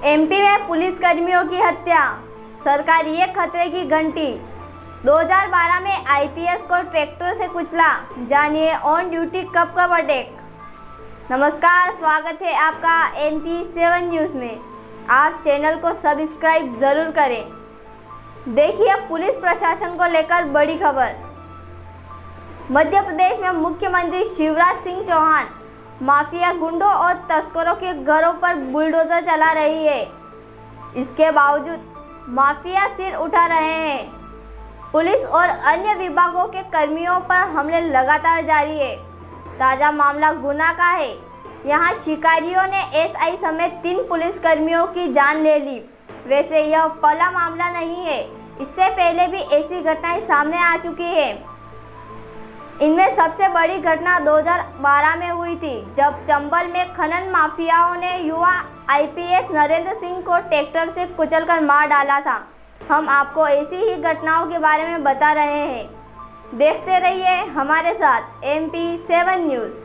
MP में पुलिसकर्मियों की हत्या, सरकार ये खतरे की घंटी। 2012 में आईपीएस को ट्रैक्टर से कुचला, जानिए ऑन ड्यूटी कब कब अटैक। नमस्कार, स्वागत है आपका MP7 न्यूज़ में। आप चैनल को सब्सक्राइब ज़रूर करें। देखिए पुलिस प्रशासन को लेकर बड़ी खबर। मध्य प्रदेश में मुख्यमंत्री शिवराज सिंह चौहान माफिया गुंडों और तस्करों के घरों पर बुलडोजर चला रही है। इसके बावजूद माफिया सिर उठा रहे हैं। पुलिस और अन्य विभागों के कर्मियों पर हमले लगातार जारी है। ताज़ा मामला गुना का है। यहां शिकारियों ने एसआई समेत 3 पुलिसकर्मियों की जान ले ली। वैसे यह पहला मामला नहीं है, इससे पहले भी ऐसी घटनाएं सामने आ चुकी है। इनमें सबसे बड़ी घटना 2012 में हुई थी, जब चंबल में खनन माफियाओं ने युवा आईपीएस नरेंद्र सिंह को ट्रैक्टर से कुचलकर मार डाला था। हम आपको ऐसी ही घटनाओं के बारे में बता रहे हैं। देखते रहिए हमारे साथ MP7 न्यूज़।